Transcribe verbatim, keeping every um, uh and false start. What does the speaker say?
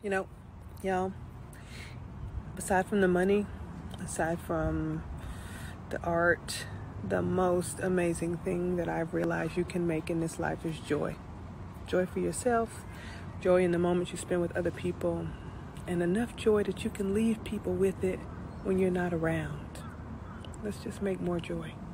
You know, y'all, aside from the money, aside from the art, the most amazing thing that I've realized you can make in this life is joy. Joy for yourself, joy in the moments you spend with other people, and enough joy that you can leave people with it when you're not around. Let's just make more joy.